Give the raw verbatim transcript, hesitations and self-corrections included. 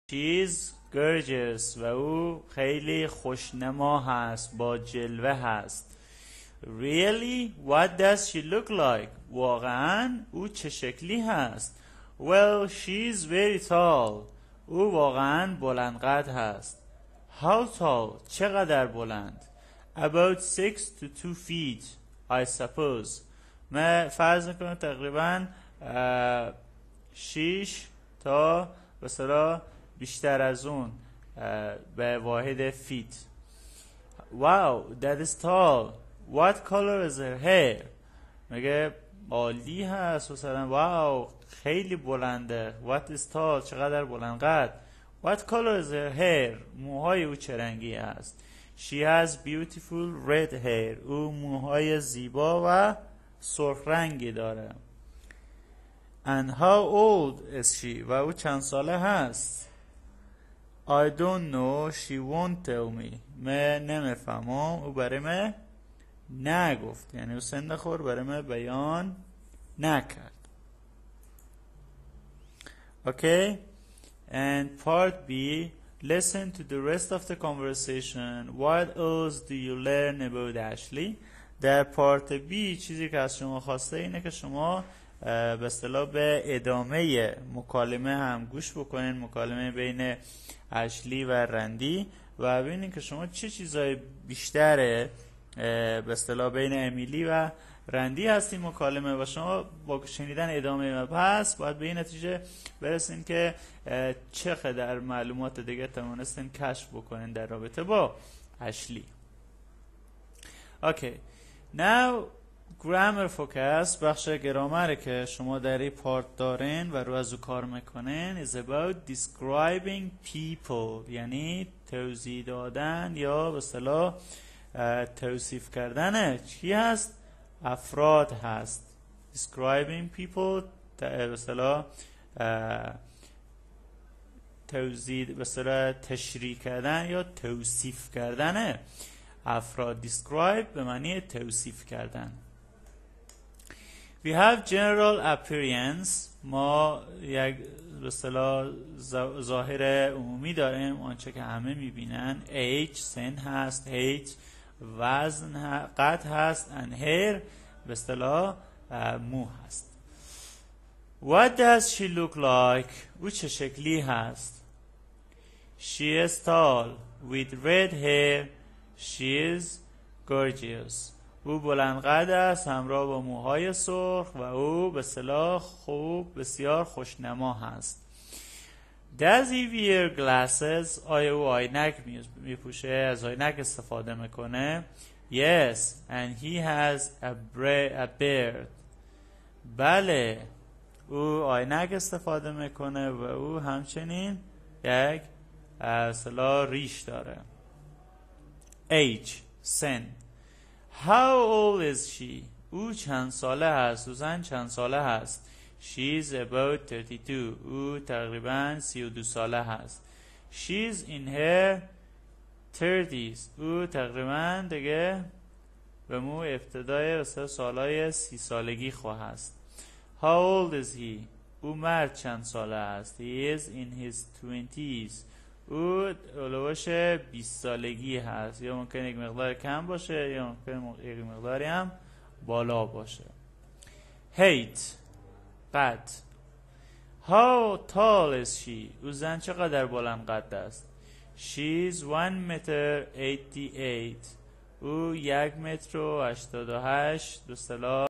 She's gorgeous و او خیلی خوشنما هست، با جلوه هست. Really? What does she look like? واقعاً او چه شکلی هست؟ Well, she's very tall. او واقعاً بلند قد هست. How tall? چقدر بلند؟ About six to two feet, I suppose. من فرض میکنم تقریباً شیش تا مثلا بیشتر از اون به واحد فیت. Wow, that is tall. What color is her hair? میگه عالی هست مثلا. واو خیلی بلنده. What is tall? چقدر بلند قد. What color is her hair? موهای او چه رنگی است؟ She has beautiful red hair. او موهای زیبا و سرخ رنگی داره. And how old is she? و او چند ساله هست؟ I don't know. She won't tell me. من نمیفهمم. او برای من نگفت. یعنی او سن خور برای من بیان نکرد. Okay? And part B. Listen to the rest of the conversation. What else do you learn about Ashley? در پارت بی چیزی که از شما خواسته اینه که شما به اصطلاح به ادامه مکالمه هم گوش بکنین، مکالمه بین اشلی و رندی، و ببینین که شما چه چیزای بیشتره به اصطلاح بین امیلی و رندی هستی مکالمه، و شما با شنیدن ادامه مبحث باید به این نتیجه برسین که چقدر معلومات دیگه توانستین کشف بکنین در رابطه با اشلی. Okay. Now grammar focus، بخش گرامر که شما در این پارت دارین و رو از او کار میکنین is about describing people، یعنی توضیح دادن یا به اصطلاح توصیف کردن چی هست؟ افراد هست. describing people به اصطلاح توضیح به اصطلاح تشریح کردن یا توصیف کردن افراد. describe به معنی توصیف کردن. We have general appearance. ما یک به اصطلاح ظاهر عمومی داریم، آنچه که همه میبینن. age سن هست، height وزن قد هست، and hair به اصطلاح مو هست. What does she look like? او چه شکلی هست؟ She is tall with red hair. She is gorgeous. او بلند قد است همراه با موهای سرخ و او به اصطلاح خوب بسیار خوشنما هست. Does he wear glasses? آیا او عینک میپوشه؟ از عینک استفاده میکنه؟ Yes, and he has a, a beard. بله، او عینک استفاده میکنه و او همچنین یک اصطلاح ریش داره. Age سن. How old is she? او چند ساله هست؟ او زن چند ساله هست؟ She's about thirty-two. او تقریباً سی و دو ساله هست. She's in her thirties. او تقریباً دیگه به مو ابتدای سالهای سی سالگی خواه هست. How old is he? او مرد چند ساله هست؟ He is in his twenties. او اولوش بیست سالگی هست، یا ممکن یک مقدار کم باشه یا ممکن یک مقداری هم بالا باشه. height قد. How tall is she? او زن چقدر بلند قد است؟ She's one meter eighty-eight. او یک متر و هشتاد و هشت به اصطلاح